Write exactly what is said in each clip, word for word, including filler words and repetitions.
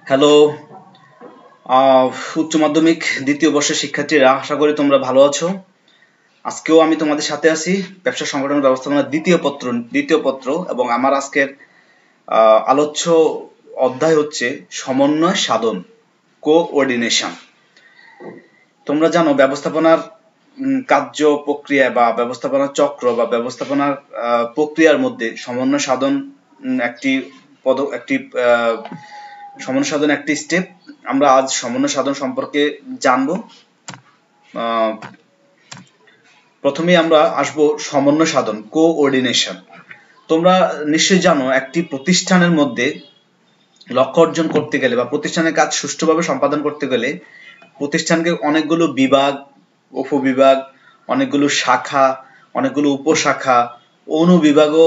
Hello, উচ্চ মাধ্যমিক দ্বিতীয় বর্ষের শিক্ষার্থীরা, আশা করি তোমরা ভালো আছো। আজকেও আমি তোমাদের সাথে আছি। ব্যবসা সংগঠন ব্যবস্থাপনার দ্বিতীয় পত্র দ্বিতীয় পত্র এবং আমার আজকের আলোচ্য অধ্যায় হচ্ছে সমন্বয় সাধন, কোঅর্ডিনেশন। তোমরা জানো ব্যবস্থাপনার কার্য প্রক্রিয়া বা ব্যবস্থাপনার চক্র বা ব্যবস্থাপনার প্রক্রিয়ার মধ্যে সমন্বয় সাধন একটি পদ একটি সমন্বয় সাধন একটি স্টেপ। আমরা আজ সমন্বয় সাধন সম্পর্কে জানবো। প্রথমে আমরা আসব সমন্বয় সাধন, কোঅর্ডিনেশন। তোমরা নিশ্চয়ই জানো একটি প্রতিষ্ঠানের মধ্যে লক্ষ্য অর্জন করতে গেলে বা প্রতিষ্ঠানের কাজ সুষ্ঠুভাবে সম্পাদন করতে গেলে প্রতিষ্ঠানকে অনেকগুলো বিভাগ, উপবিভাগ, অনেকগুলো শাখা, অনেকগুলো উপশাখা, অনুবিভাগও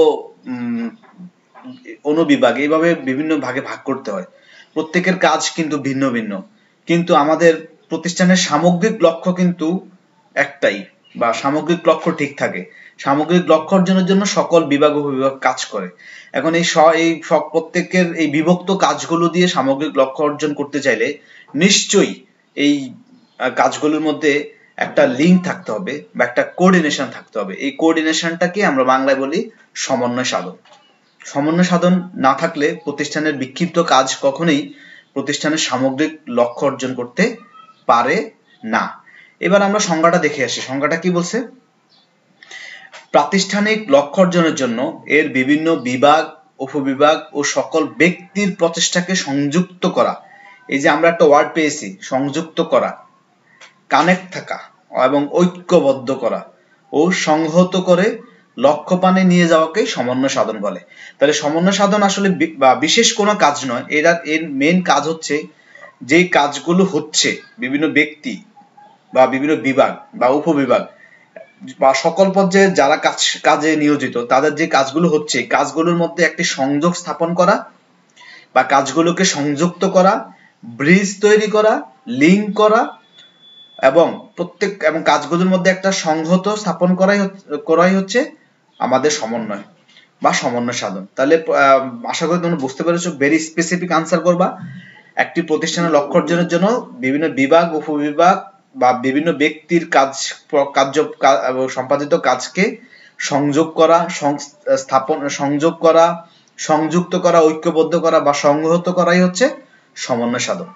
অনুবিভাগ এইভাবে বিভিন্ন ভাগে ভাগ করতে হয়। প্রত্যেকের কাজ কিন্তু ভিন্ন ভিন্ন, কিন্তু আমাদের প্রতিষ্ঠানের সামগ্রিক লক্ষ্য কিন্তু একটাই, বা সামগ্রিক লক্ষ্য ঠিক থাকে। সামগ্রিক লক্ষ্য অর্জনের জন্য সকল বিভাগ উপবিভাগ কাজ করে। এখন এই এই প্রত্যেকের এই বিভক্ত কাজগুলো দিয়ে সামগ্রিক লক্ষ্য অর্জন করতে চাইলে নিশ্চয়ই এই কাজগুলোর মধ্যে একটা লিঙ্ক থাকতে হবে বা একটা কোঅর্ডিনেশন থাকতে হবে। এই কোঅর্ডিনেশনটাকে আমরা বাংলায় বলি সমন্বয় সাধন। সমন্বয় সাধন না থাকলে প্রতিষ্ঠানের বিক্ষিপ্ত কাজ কখনোই প্রতিষ্ঠানের সামগ্রিক লক্ষ্য অর্জন করতে পারে না। এবার আমরা সংজ্ঞাটা দেখে আসি। সংজ্ঞাটা কি বলছে? প্রাতিষ্ঠানিক লক্ষ্য অর্জনের জন্য এর বিভিন্ন বিভাগ, উপবিভাগ ও সকল ব্যক্তির প্রচেষ্টাকে সংযুক্ত করা। এই যে আমরা একটা ওয়ার্ড পেয়েছি, সংযুক্ত করা, কানেক্ট থাকা এবং ঐক্যবদ্ধ করা ও সংহত করে লক্ষ্যপানে নিয়ে যাওয়াকে সমন্বয় সাধন বলে। তাহলে সমন্বয় সাধন আসলে বিশেষ কোনো কাজ নয়, এরা এর মেন কাজ হচ্ছে যে কাজগুলো হচ্ছে বিভিন্ন ব্যক্তি বা বিভিন্ন বিভাগ বা উপবিভাগ বা সকল পর্যায়ে যারা কাজ কাজে নিয়োজিত তাদের যে কাজগুলো হচ্ছে, কাজগুলোর মধ্যে একটি সংযোগ স্থাপন করা বা কাজগুলোকে সংযুক্ত করা, ব্রিজ তৈরি করা, লিঙ্ক করা এবং প্রত্যেক এবং কাজগুলোর মধ্যে একটা সংহত স্থাপন করাই করাই হচ্ছে আমাদের সমন্বয় বা সমন্বয় সাধন। তাহলে আশা করি তোমরা বুঝতে পেরেছো। ভেরি স্পেসিফিক আনসার করবা। একটি প্রতিষ্ঠানের লক্ষ্য অর্জনের জন্য বিভিন্ন বিভাগ, উপবিভাগ বা বিভিন্ন ব্যক্তির কাজ কার্য সম্পাদিত কাজকে সংযোগ করা, স্থাপন সংযোগ করা, সংযুক্ত করা, ঐক্যবদ্ধ করা বা সংহত করাই হচ্ছে সমন্বয় সাধন।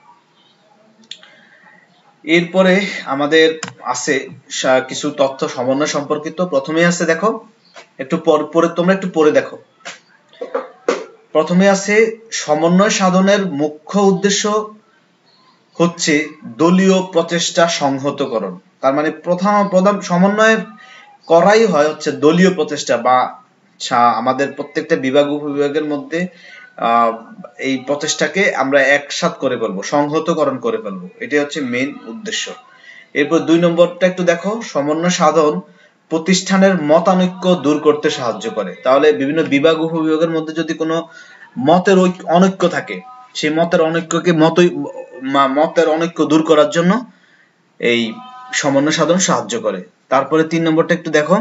এরপরে আমাদের আছে কিছু তথ্য সমন্বয় সম্পর্কিত। প্রথমে আছে, দেখো একটু পরে তোমরা একটু পড়ে দেখো। প্রথমে আছে সমন্বয় সাধনের মুখ্য উদ্দেশ্য হচ্ছে দলীয় প্রচেষ্টা সংহতকরণ। তার মানে প্রথম প্রধান সমন্বয় করাই হয় হচ্ছে দলীয় প্রচেষ্টা, বা আমাদের প্রত্যেকটা বিভাগ উপবিভাগের মধ্যে এই প্রচেষ্টাকে আমরা একসাথ করে ফেলবো, সংহতকরণ করে ফেলবো, এটাই হচ্ছে মেইন উদ্দেশ্য। এরপর দুই নম্বরটা একটু দেখো। সমন্বয় সাধন প্রতিষ্ঠানের মতানৈক্য দূর করতে সাহায্য করে। তাহলে বিভিন্ন বিভাগ উপবিভাগের মধ্যে যদি কোনো মতের অনৈক্য থাকে, সেই মতের অনৈক্যকে মতই মতের অনৈক্য দূর করার জন্য এই সমন্বয় সাধন সাহায্য করে। তারপরে তিন নম্বরটা একটু দেখো।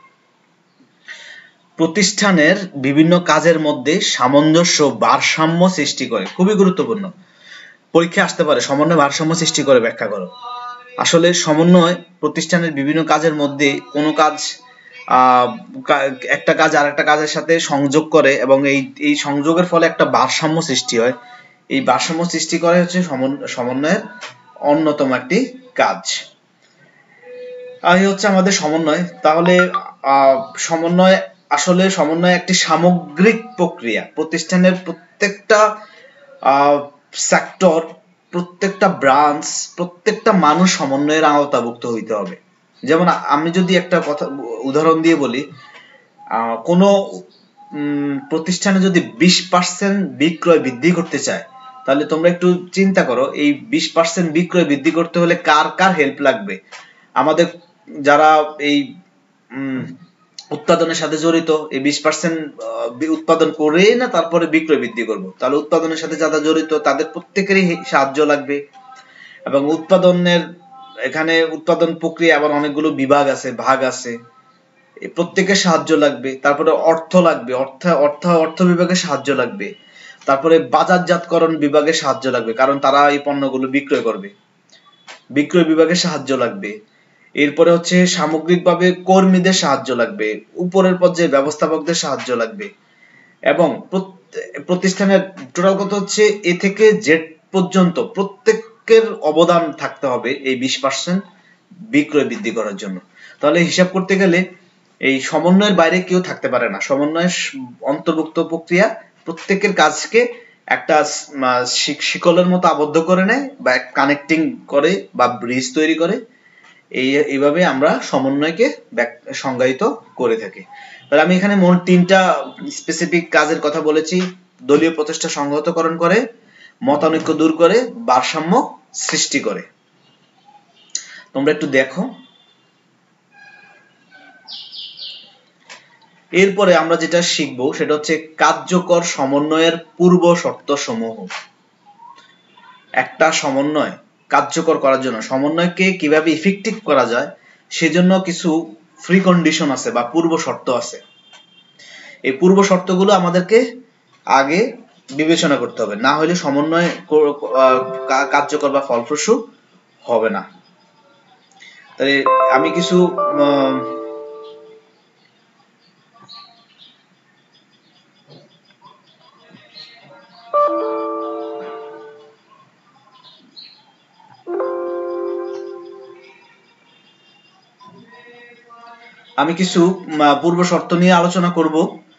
প্রতিষ্ঠানের বিভিন্ন কাজের মধ্যে সামঞ্জস্য, ভারসাম্য সৃষ্টি করে। খুবই গুরুত্বপূর্ণ, পরীক্ষা আসতে পারে। সমন্বয় ভারসাম্য সৃষ্টি করে, ব্যাখ্যা করো। আসলে সমন্বয় প্রতিষ্ঠানের বিভিন্ন কাজের মধ্যে কোনো কাজ একটা কাজ আর একটা কাজের সাথে সংযোগ করে এবং এই এই সংযোগের ফলে একটা ভারসাম্য সৃষ্টি হয়। এই ভারসাম্য সৃষ্টি করে হচ্ছে সমন্বয়ের অন্যতম একটি কাজ। এই হচ্ছে আমাদের সমন্বয়। তাহলে সমন্বয় আসলে সমন্বয় একটি সামগ্রিক প্রক্রিয়া। প্রতিষ্ঠানের প্রত্যেকটা সেক্টর, প্রত্যেকটা ব্রাঞ্চ, প্রত্যেকটা মানুষ সমন্বয়ের আওতাভুক্ত হইতে হবে। যেমন আমি যদি একটা কথা উদাহরণ দিয়ে বলি, কোনো প্রতিষ্ঠানে যদি বিশ পার্সেন্ট বিক্রয় বৃদ্ধি করতে চায়, তাহলে তোমরা একটু চিন্তা করো, এই বিশ পার্সেন্ট বিক্রয় বৃদ্ধি করতে হলে কার কার হেল্প লাগবে? আমাদের যারা এই উৎপাদনের সাথে জড়িত, এই বিশ পার্সেন্ট উৎপাদন করে না তারপরে বিক্রয় বৃদ্ধি করব, তাহলে উৎপাদনের সাথে যারা জড়িত তাদের প্রত্যেকেরই সাহায্য লাগবে। এবং উৎপাদনের এখানে উৎপাদন প্রক্রিয়া আবার অনেকগুলো বিভাগ আছে, ভাগ আছে, প্রত্যেকের সাহায্য লাগবে। তারপরে অর্থ লাগবে, অর্থ অর্থ অর্থ বিভাগের সাহায্য লাগবে। তারপরে বাজারজাতকরণ বিভাগে সাহায্য লাগবে, কারণ তারা এই পণ্যগুলো বিক্রয় করবে, বিক্রয় বিভাগে সাহায্য লাগবে। এরপরে হচ্ছে সামগ্রিকভাবে কর্মীদের সাহায্য লাগবে, উপরের পর্যায়ে ব্যবস্থাপকদের সাহায্য লাগবে, এবং প্রতিষ্ঠানের টোটাল কথা হচ্ছে এ থেকে জেড পর্যন্ত প্রত্যেকের অবদান থাকতে হবে এই বিশ পার্সেন্ট বিক্রয় বৃদ্ধি করার জন্য। তাহলে হিসাব করতে গেলে এই সমন্বয়ের বাইরে কেউ থাকতে পারে না। সমন্বয়ের অন্তর্ভুক্ত প্রক্রিয়া প্রত্যেকের কাজকে একটা শিকলের মতো আবদ্ধ করে নেয় বা কানেক্টিং করে বা ব্রিজ তৈরি করে। এই এইভাবে আমরা সমন্বয়কে সংজ্ঞায়িত করে থাকি। তাহলে আমি এখানে মোট তিনটা স্পেসিফিক কাজের কথা বলেছি। দলীয় প্রচেষ্টা সংহতকরণ করে, মতানৈক্য দূর করে, ভারসাম্য সৃষ্টি করে। তোমরা একটু দেখো। এরপরে আমরা যেটা শিখবো সেটা হচ্ছে কার্যকর সমন্বয়ের পূর্ব শর্ত সমূহ। একটা সমন্বয় কার্যকর করার জন্য, সমন্বয়কে কিভাবে ইফেক্টিভ করা যায় সেজন্য কিছু ফ্রি কন্ডিশন আছে বা পূর্ব শর্ত আছে। এই পূর্ব শর্তগুলো আমাদেরকে আগে বিবেচনা করতে হবে, না হলে সমন্বয় কার্যকর বা ফলপ্রসূ হবে না। তাই আমি কিছু আমি কিছু পূর্ব শর্ত নিয়ে আলোচনা করব।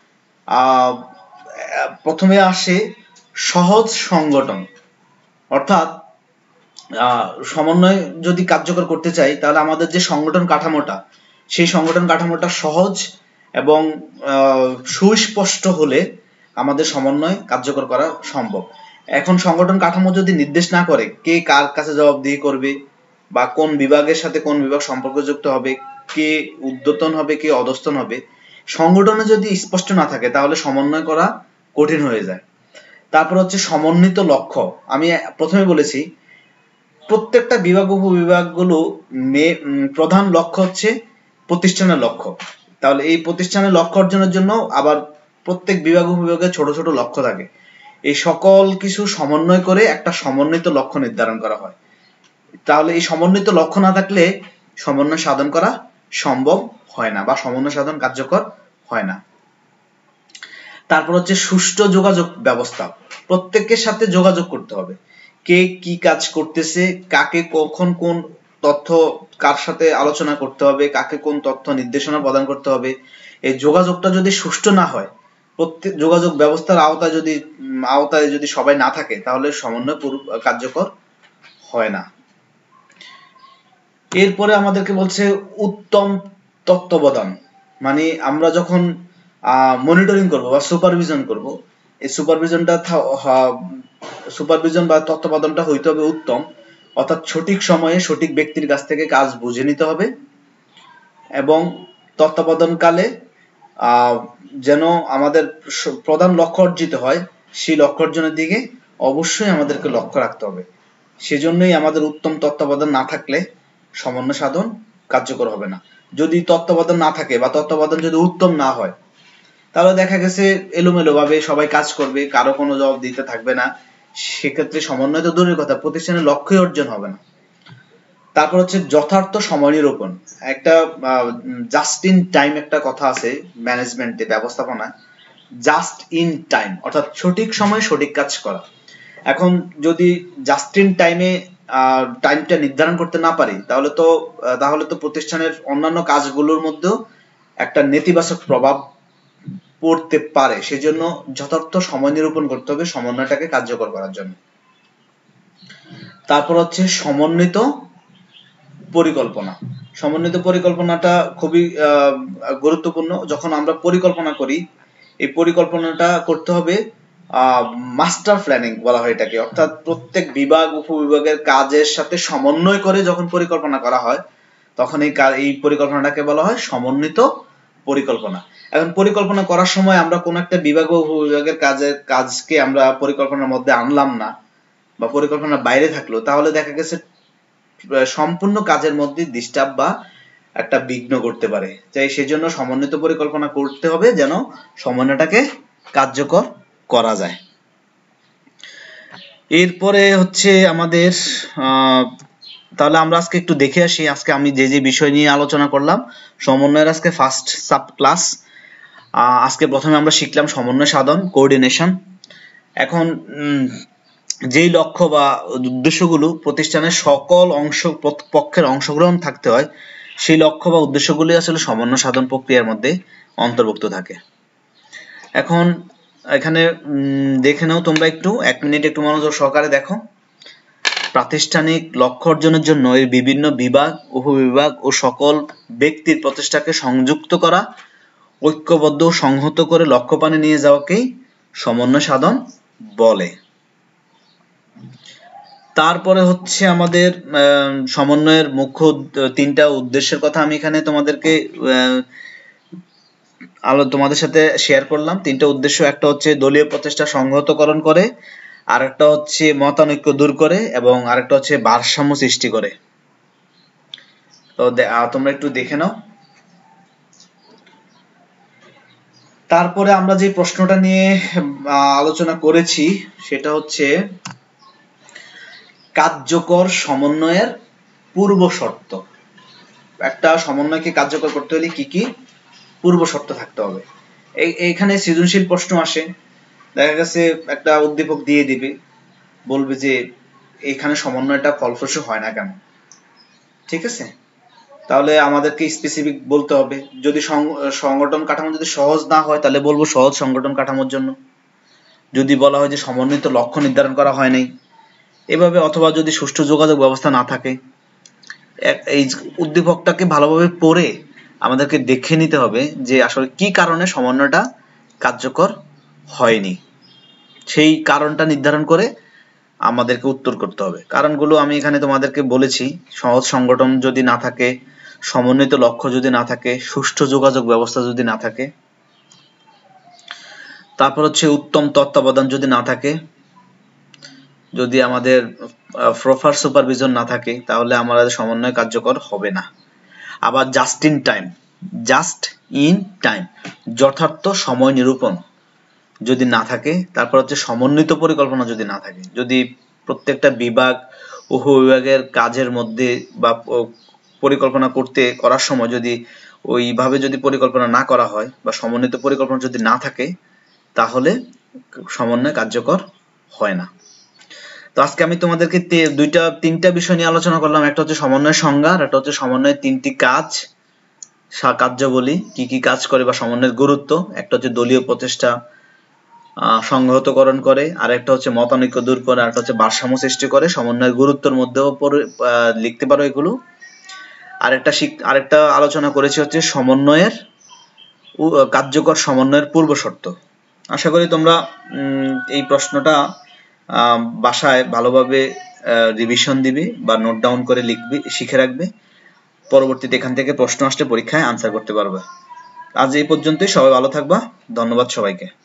প্রথমে আসে সহজ সংগঠন, অর্থাৎ সমন্বয় যদি কার্যকর করতে চাই তাহলে আমাদের যে সংগঠন কাঠামোটা, সেই সংগঠন কাঠামোটা সহজ এবং সুস্পষ্ট হলে আমাদের সমন্বয় কার্যকর করা সম্ভব। এখন সংগঠন কাঠামো যদি নির্দেশ না করে কে কার কাছে জবাবদিহি করবে বা কোন বিভাগের সাথে কোন বিভাগ সম্পর্কযুক্ত হবে, কে ঊর্ধ্বতন হবে কে অধস্তন হবে, সংগঠনে যদি স্পষ্ট না থাকে তাহলে সমন্বয় করা কঠিন হয়ে যায়। তারপর হচ্ছে সমন্বিত লক্ষ্য। আমি প্রথমে বলেছি প্রত্যেকটা বিভাগ উপবিভাগগুলো প্রধান লক্ষ্য হচ্ছে প্রতিষ্ঠানের লক্ষ্য। তাহলে এই প্রতিষ্ঠানের লক্ষ্য অর্জনের জন্য আবার প্রত্যেক বিভাগ উপবিভাগে ছোট ছোট লক্ষ্য থাকে। এই সকল কিছু সমন্বয় করে একটা সমন্বিত লক্ষ্য নির্ধারণ করা হয়। তাহলে এই সমন্বিত লক্ষ্য না থাকলে সমন্বয় সাধন করা সম্ভব হয় না বা সমন্বয় সাধন কার্যকর হয় না। তারপর হচ্ছে সুষ্ঠু যোগাযোগ ব্যবস্থা। প্রত্যেকের সাথে যোগাযোগ করতে হবে, কে কি কাজ করতেছে, কাকে কখন কোন তথ্য কার সাথে আলোচনা করতে হবে, কাকে কোন তথ্য নির্দেশনা প্রদান করতে হবে। এই যোগাযোগটা যদি সুষ্ঠু না হয়, প্রত্যেক যোগাযোগ ব্যবস্থার আওতায় যদি আওতায় যদি সবাই না থাকে তাহলে সমন্বয় কার্যকর হয় না। এরপরে আমাদেরকে বলছে উত্তম তত্ত্বাবধান। মানে আমরা যখন মনিটরিং করব বা সুপারভিশন করব, এই সুপারভিশনটা সুপারভিশন বা তত্ত্বাবধানটা হইতে হবে উত্তম, অর্থাৎ সঠিক সময়ে সঠিক ব্যক্তির কাছ থেকে কাজ বুঝে নিতে হবে এবং তত্ত্বাবধানকালে যেন আমাদের প্রধান লক্ষ্য অর্জিত হয়, সেই লক্ষ্য অর্জনের দিকে অবশ্যই আমাদেরকে লক্ষ্য রাখতে হবে। সেজন্যই আমাদের উত্তম তত্ত্বাবধান না থাকলে সমন্বয় সাধন কার্যকর হবে না। যদি তত্ত্বাবধান না থাকে বা তত্ত্বাবধান যদি উত্তম না হয় তাহলে দেখা গেছে এলোমেলো ভাবে সবাই কাজ করবে, কারো কোনো জবাব দিতে থাকবে না, সেক্ষেত্রে সমন্বয় তো দূরের কথা, প্রতিষ্ঠানের লক্ষ্যই অর্জন হবে না। তারপর হচ্ছে যথার্থ সময় নিরূপণ। একটা জাস্ট ইন টাইম একটা কথা আছে ম্যানেজমেন্টে, ব্যবস্থাপনা, জাস্ট ইন টাইম অর্থাৎ সঠিক সময়ে সঠিক কাজ করা। এখন যদি জাস্ট ইন টাইমে টাইমটা নির্ধারণ করতে না পারি তাহলে তো তাহলে তো প্রতিষ্ঠানের অন্যান্য কাজগুলোর মধ্যেও একটা নেতিবাচক প্রভাব পড়তে পারে। সেজন্য যথার্থ সময় নিরূপণ করতে হবে সমন্বয়টাকে কার্যকর করার জন্য। তারপর হচ্ছে সমন্বিত পরিকল্পনা। সমন্বিত পরিকল্পনাটা খুবই গুরুত্বপূর্ণ। যখন আমরা পরিকল্পনা করি, এই পরিকল্পনাটা করতে হবে মাস্টার প্ল্যানিং বলা হয় এটাকে, অর্থাৎ প্রত্যেক বিভাগ উপবিভাগের কাজের সাথে সমন্বয় করে যখন পরিকল্পনা করা হয় তখন এই এই পরিকল্পনাটাকে বলা হয় সমন্বিত পরিকল্পনা। এখন পরিকল্পনা করার সময় আমরা কোন একটা বিভাগ ও উপবিভাগের কাজের কাজকে আমরা পরিকল্পনার মধ্যে আনলাম না বা পরিকল্পনার বাইরে থাকলো, তাহলে দেখা গেছে সম্পূর্ণ কাজের মধ্যে ডিস্টার্ব বা একটা বিঘ্ন করতে পারে। তাই সেজন্য সমন্বিত পরিকল্পনা করতে হবে যেন সমন্বয়টাকে কার্যকর করা যায়। এরপরে হচ্ছে আমাদের তাহলে আমরা আজকে একটু দেখে আসি আজকে আমি যে যে বিষয় নিয়ে আলোচনা করলাম। সমন্বয়ের আজকে ফার্স্ট সাব ক্লাস। আজকে প্রথমে আমরা শিখলাম সমন্বয় সাধন, কোঅর্ডিনেশন। এখন যেই লক্ষ্য বা উদ্দেশ্যগুলো প্রতিষ্ঠানের সকল অংশ পক্ষের অংশগ্রহণ থাকতে হয়, সেই লক্ষ্য বা উদ্দেশ্যগুলি আসলে সমন্বয় সাধন প্রক্রিয়ার মধ্যে অন্তর্ভুক্ত থাকে। এখন এখানে দেখে নাও তোমরা একটু এক মিনিট একটু মনোযোগ সহকারে দেখো। প্রাতিষ্ঠানিক লক্ষ্য অর্জনের জন্য এর বিভিন্ন বিভাগ, উপবিভাগ ও সকল ব্যক্তির প্রচেষ্টাকে সংযুক্ত করা, ঐক্যবদ্ধ ও সংহত করে লক্ষ্যপানে নিয়ে যাওয়াকেই সমন্বয় সাধন বলে। তারপরে হচ্ছে আমাদের সমন্বয়ের মুখ্য তিনটা উদ্দেশ্যের কথা আমি এখানে তোমাদেরকে আলো তোমাদের সাথে শেয়ার করলাম। তিনটা উদ্দেশ্য, একটা হচ্ছে দলীয় প্রচেষ্টা সংহতকরণ করে, আরেকটা হচ্ছে মতানৈক্য দূর করে, এবং আরেকটা হচ্ছে ভারসাম্য সৃষ্টি করে। তো তোমরা একটু দেখে নাও। তারপরে আমরা যে প্রশ্নটা নিয়ে আলোচনা করেছি সেটা হচ্ছে কার্যকর সমন্বয়ের পূর্ব শর্ত। একটা সমন্বয়কে কার্যকর করতে হলে কি কি পূর্ব শর্ত থাকতে হবে। এইখানে সৃজনশীল প্রশ্ন আসে, দেখা গেছে একটা উদ্দীপক দিয়ে দিবে, বলবে যে এখানে সমন্বয়টা ফলপ্রসূ হয় না কেন। ঠিক আছে, তাহলে আমাদেরকে স্পেসিফিক বলতে হবে। যদি সংগঠন কাঠামো যদি সহজ না হয় তাহলে বলবো সহজ সংগঠন কাঠামোর জন্য। যদি বলা হয় যে সমন্বিত লক্ষ্য নির্ধারণ করা হয় নাই, এভাবে, অথবা যদি সুষ্ঠু যোগাযোগ ব্যবস্থা না থাকে, এই উদ্দীপকটাকে ভালোভাবে পড়ে আমাদেরকে দেখে নিতে হবে যে আসলে কি কারণে সমন্বয়টা কার্যকর হয়নি। সেই কারণটা নির্ধারণ করে আমাদেরকে উত্তর করতে হবে। কারণগুলো আমি এখানে তোমাদেরকে বলেছি। সহজ সংগঠন যদি না থাকে, সমন্বিত লক্ষ্য যদি না থাকে, সুষ্ঠু যোগাযোগ ব্যবস্থা যদি না থাকে, তারপর হচ্ছে উত্তম তত্ত্বাবধান যদি না থাকে, যদি আমাদের প্রপার সুপারভিশন না থাকে, তাহলে আমাদের সমন্বয় কার্যকর হবে না। আবার just in time, just in time যথার্থ সময় নিরূপণ যদি না থাকে, তারপর হচ্ছে সমন্বিত পরিকল্পনা যদি না থাকে, যদি প্রত্যেকটা বিভাগ উপবিভাগের কাজের মধ্যে বা পরিকল্পনা করতে করার সময় যদি ওইভাবে যদি পরিকল্পনা না করা হয় বা সমন্বিত পরিকল্পনা যদি না থাকে, তাহলে সমন্বয় কার্যকর হয় না। তো আজকে আমি তোমাদেরকে দুইটা তিনটা বিষয় নিয়ে আলোচনা করলাম। একটা হচ্ছে সমন্বয়ের সংজ্ঞা, আর একটা হচ্ছে সমন্বয়ের তিনটি কাজ, কার্যাবলী, কি কি কাজ করে বা সমন্বয়ের গুরুত্ব। একটা হচ্ছে দলীয় প্রচেষ্টা সংহতকরণ করে, আর একটা হচ্ছে মতানৈক্য দূর করে, আর একটা হচ্ছে ভারসাম্য সৃষ্টি করে। সমন্বয়ের গুরুত্বের মধ্যেও লিখতে পারো এগুলো। আরেকটা আরেকটা আলোচনা করেছি হচ্ছে সমন্বয়ের কার্যকর সমন্বয়ের পূর্ব শর্ত। আশা করি তোমরা এই প্রশ্নটা বাসায় ভালোভাবে রিভিশন দিবে বা নোট ডাউন করে লিখবে, শিখে রাখবে। পরবর্তীতে এখান থেকে প্রশ্ন আসলে পরীক্ষায় আনসার করতে পারবে। আজ এই পর্যন্তই। সবাই ভালো থাকবা। ধন্যবাদ সবাইকে।